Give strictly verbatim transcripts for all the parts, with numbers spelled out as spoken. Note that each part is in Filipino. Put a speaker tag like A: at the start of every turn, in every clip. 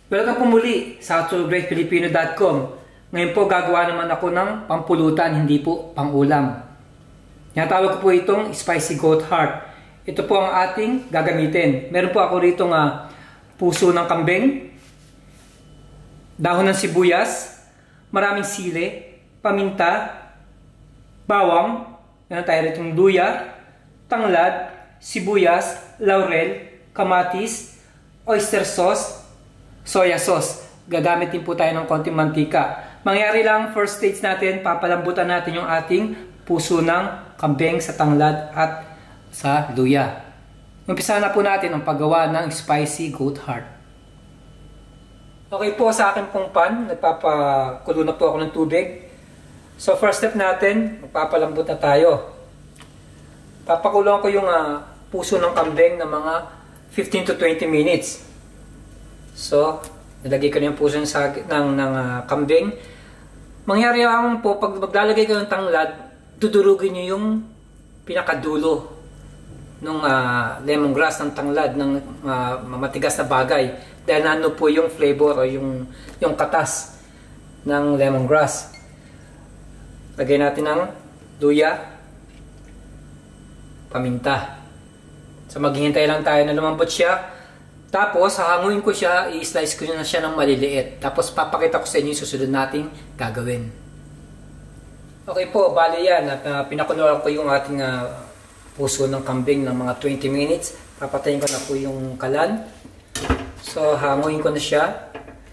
A: Welcome po muli sa to great filipino dot com. Ngayon po gagawa naman ako ng pampulutan, hindi po pangulam. Tinatawag ko po itong spicy goat heart. Ito po ang ating gagamitin. Meron po ako rito nga puso ng kambing, dahon ng sibuyas, maraming sili, paminta, bawang, meron tayo rito ng luya, tanglad, sibuyas, laurel, kamatis, oyster sauce, soya sauce. Gagamit din po tayo ng konting mantika. Mangyari lang, first stage natin, papalambutan natin yung ating puso ng kambing sa tanglad at sa luya. Umpisa na po natin ang paggawa ng spicy goat heart. Okay po, sa akin pong pan, nagpapakulo na po ako ng tubig. So first step natin, magpapalambot na tayo. Papakulong ko yung uh, puso ng kambing na mga fifteen to twenty minutes. So, nilagay ko na yung puso ng, ng, ng uh, kambing. Mangyari lang po, pag maglalagay kayo ng tanglad, dudurugin nyo yung pinakadulo ng uh, lemongrass ng tanglad, ng uh, matigas na bagay. Dahil ano po yung flavor o yung, yung katas ng lemongrass. Lagay natin ng luya, paminta. So, maghihintay lang tayo na lumambot siya. Tapos, hahanguin ko siya, i-slice ko na siya ng maliliit. Tapos, papakita ko sa inyo yung susunod nating gagawin. Okay po, bali yan. At uh, pinakuloan ko yung ating uh, puso ng kambing ng mga twenty minutes. Papatayin ko na po yung kalan. So, hanguin ko na siya.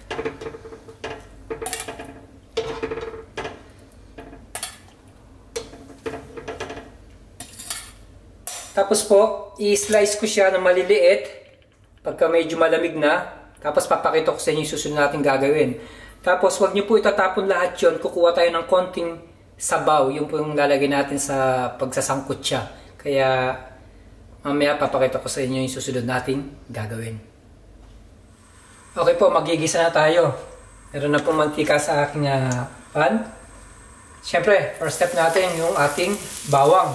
A: Tapos po, i-slice ko siya ng maliliit. Pagka medyo malamig na, tapos papakita ko sa inyo yung susunod natin gagawin. Tapos wag niyo po itatapon lahat yon. Kukuha tayo ng konting sabaw. Yung po yung lalagay natin sa pagsasangkot siya. Kaya mamaya papakita ko sa inyo yung susunod nating gagawin. Okay po, magigisa na tayo. Meron na pong mantika sa aking uh, pan. Siyempre, first step natin yung ating bawang.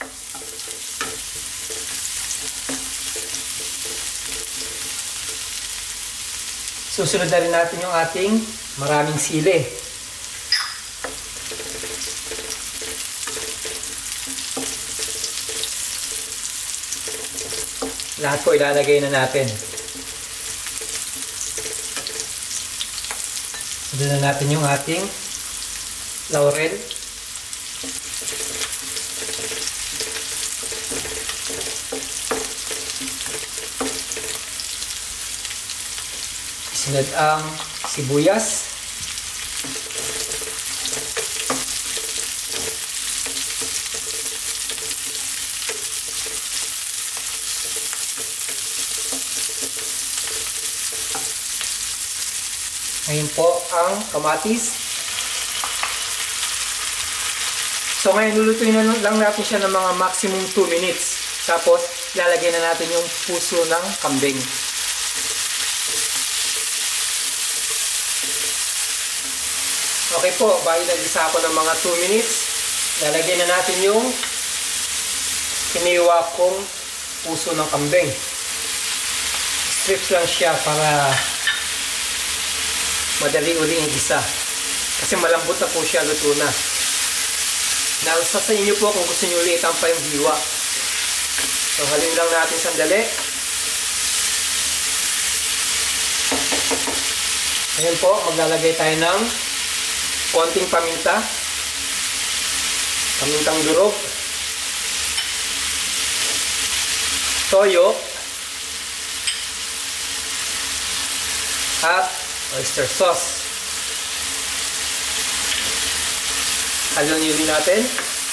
A: Susunod na rin natin yung ating maraming sili. Lahat po ilalagay na natin. Sunod na natin yung ating laurel. Sunod ang sibuyas. Ngayon po ang kamatis. So ngayon lulutuin na lang natin siya ng mga maximum two minutes. Tapos lalagay na natin yung puso ng kambing. Okay po, bali nag-isa ako ng mga two minutes. Lalagyan na natin yung hiniwa kong puso ng kambing. Strips lang siya para madali uling igisa. Kasi malambot na po siya, luto na. Nasa sa inyo po kung gusto nyo ulitan pa yung hiwa. So halin lang natin sandali. Ngayon po, maglalagay tayo ng konting paminta, pamintang durog, toyo, at oyster sauce. Haluin din natin.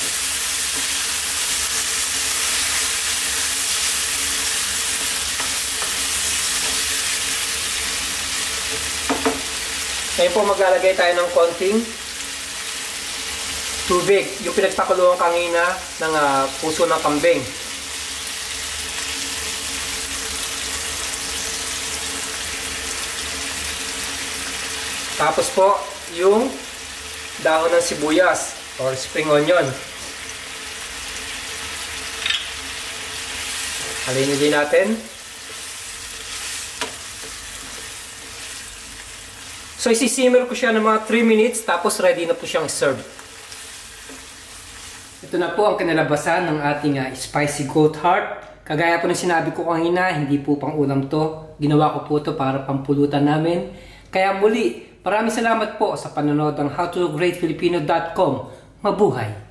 A: Ngayon po maglalagay tayo ng konting tubig. Yung pinagpakuluan kanina ng uh, puso ng kambing. Tapos po yung dahon ng sibuyas or spring onion. Halinin din natin. So isisimmer ko siya ng mga three minutes tapos ready na po siyang serve. Ito na po ang kinalabasan ng ating uh, spicy goat heart. Kagaya po ng sinabi ko kanina, hindi po pang ulam to. Ginawa ko po to para pampulutan namin. Kaya muli, maraming salamat po sa panonood ng how to great filipino dot com. Mabuhay!